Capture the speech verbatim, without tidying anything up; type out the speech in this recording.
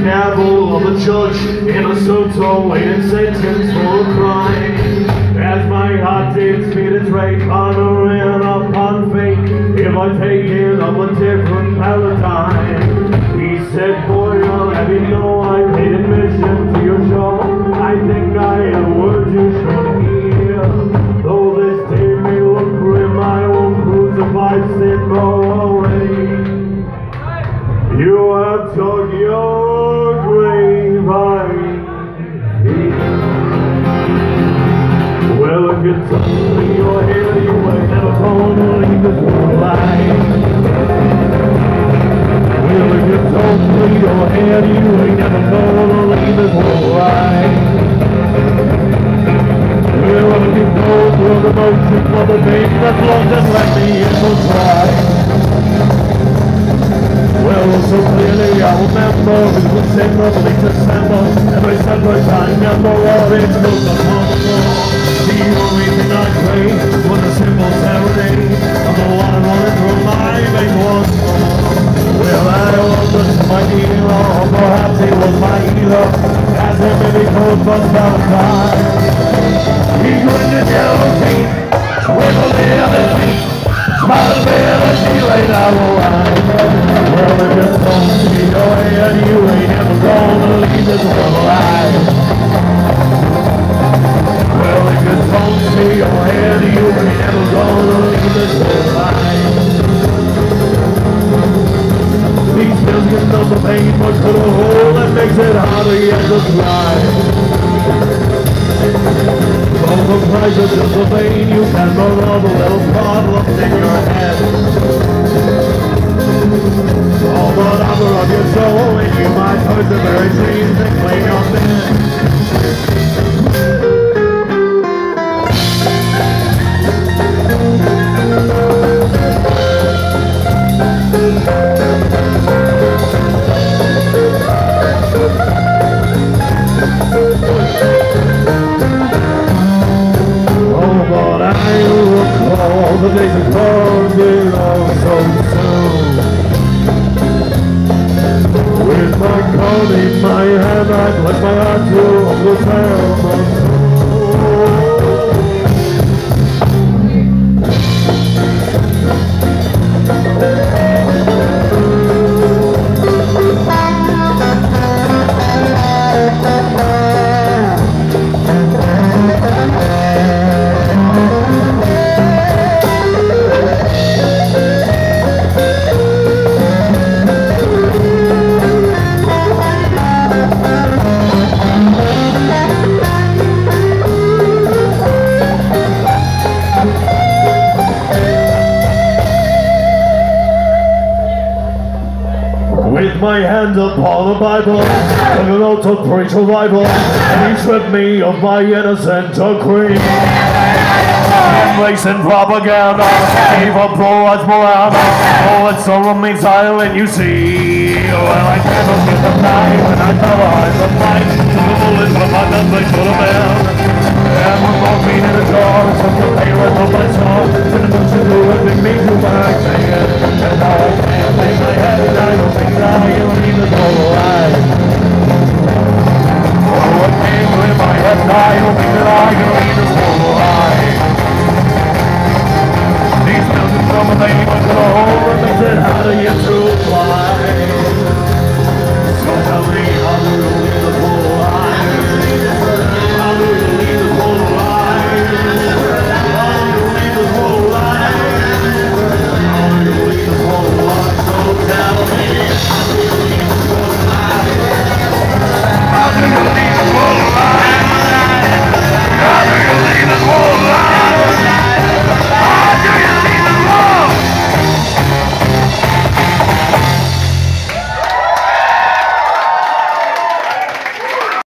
gavel of a judge in a suit awaiting sentence for a crime. As my heart takes me to trade pondering upon fate, if I take it of a different paradigm. He said, boy, I'll have you know I paid admission to your show. I think I have words you should hear. Though this day may look grim, I won't crucify sin nor away. You have dug your grave, I fear. Well, if you touch me your head, you ain't never gonna leave this world alive. Well, if you touch me your head, you ain't never gonna leave this world alive. Well, if you go through the motions of the name that's long, just let me in for try. Well, so clearly I remember it was in the late December. Every Sunday time, remember all it was upon the floor. The only thing I played was a simple serenade of the one running through my veins once more. Well, I wasn't my hero, or perhaps he was my hero, as him maybe cold but Valentine. He grinned his yellow teeth, wiggled the other feet, smiled there as he laid out the line. Well, if you don't see your head, you ain't ever gonna leave this world alive. Well, if you don't see your head, you ain't ever gonna leave this world alive. These millions of the pain must put a hole that makes it harder yet to try. All the price of just the pain, you can run all the little problems in your head. All the armor of your soul, and you might hurt the very dreams that claim your dead. All the days are gone, belong so soon. With my card in my hand, I bless my heart to the town of my hands upon the Bible, took an oath to preach revival, and he stripped me of my innocent decree. Embracing propaganda, evil pro-as morale, oh, it's so remain silent, you see. Well, I can't forget the night when I fell behind the fight, took a bullet from my gun, but should have been